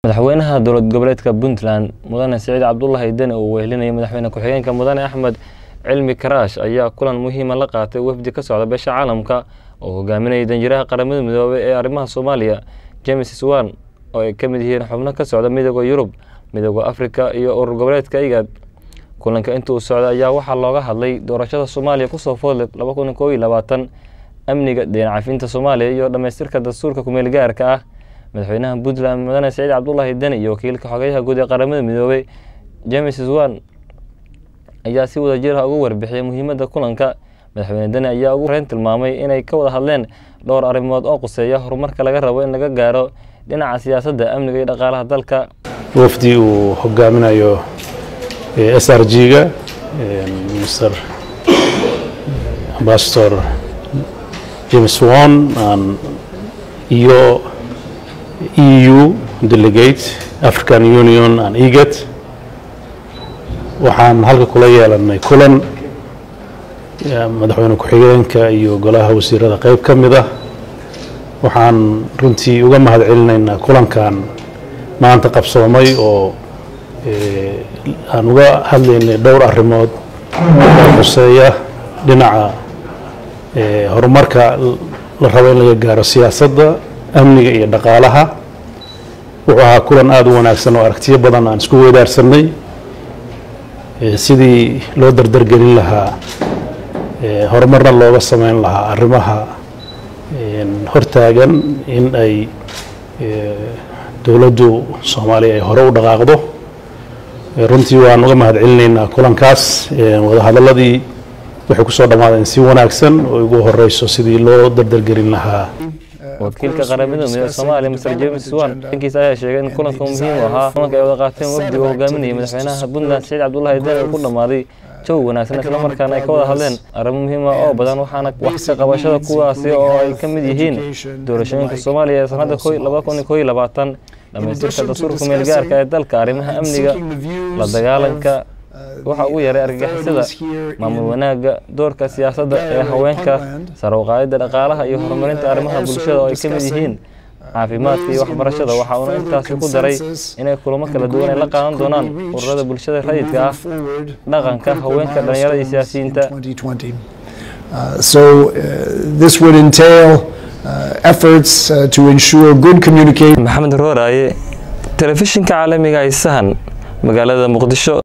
madaxweynaha dowlad goboleedka Puntland mudane Saciid Cabdullaahi Deni oo wehelinaya madaxweyne ku-xigeenka mudane Axmed Cilmi Karaash ayaa kulan muhiim ah la qaatay wafdi ka socda beesha caalamka oo hogaaminaya danjiraha qaramada midoobay ee arrimaha Soomaaliya James Swan oo ay kamid yihiin xubno ka socda midowga Yurub, midowga Afrika iyo urur goboleedka IGAD. kulanka intuu socda ayaa waxaa looga hadlay doorashada Soomaaliya ku soo foodlay 2021, amniga, deen cafinta Soomaaliya iyo dhameystirka dastuurka ku meel gaarka ah. madaxweynaha Puntland mudane Saciid Cabdullaahi Deni iyo wakiilka xogayaha guud ee qaramada midoobay James Swan ayaa si wada jir ah ugu warbixiyay muhiimadda kulanka. madaxweyne Deni ayaa ugu horeyn tilmaamay inay ka wada hadleen dhowr arrimood oo quseeya horumarka laga rabo in laga gaaro dhinaca siyaasadda, amniga iyo dhaqaalaha dalka. wafdi uu hogaaminayo SRG-ga Mr. Ambassador James Swan iyo EU delegate African Union and IGAD waxaan halka kula yeelanay kulan madaxweyne ku-xigeenka iyo golaha wasiirada qayb ka mid ah. waxaan runtii uga mahadcelinaynaa kulankan maanta qabsoomay oo aan uga hadlaynay dhowr arrimood oo quseeya dhinaca horumarka la rabo in laga gaaro siyaasadda, amniga iyo dhaqaalaha. wuxuu ahaa kulan aad u wanaagsan oo aragtiyo badan aan isku weydaarsanay sidii loo dardargelin lahaa horumarna looga sameyn lahaa arrimaha hortaagan in ay dowladdu Soomaaliya ay hore u dhaqaaqdo. runtii waan uga mahadcelinaynaa kulankaas. wadahadaladii waxay ku soo dhamaadeen si wanaagsan oo ugu horeyso sidii loo dardargelin lahaa. wakiilka qaramada midoobay Soomaaliya Mr. James Swan inkiisa ayaa sheegay in kulanka muhiim u ahaa kulanka ay wada qaateen wafdiga uu hogaaminayay madaxweynaha Puntland Saciid Cabdullaahi Deni oo ku dhamaaday jawi wanaagsan isla markaana ay ka wada hadleen arrimo muhiim ah oo badan, waxaana wax ka qabashada kuwaasi oo ay ka mid yihiin doorashooyinka Soomaaliya ee sanadda 2021, dhameystirka dastuurka meel gaarka ee dalka, arrimaha amniga, la dagaalanka waxa ugu yaray argagixisada, maamul wanaagga, doorka siyaasadda ee haweenka, sare u qaadida dhaqaalaha iyo horumarinta arrimaha bulshada oo ay ka mid yihiin caafimaadka iyo waxbarashada. waxa uu intaasi ku daray inay kulamo kala duwan ay la qaadan doonaan ururada bulshada rayidka ah, dhaqanka, haweenka, dhalinyarada iyo siyaasiyiinta. This would entail efforts to ensure good communication. Maxamed Rooraye, telefishinka caalamiga ah Sahan, magaalada Muqdisho.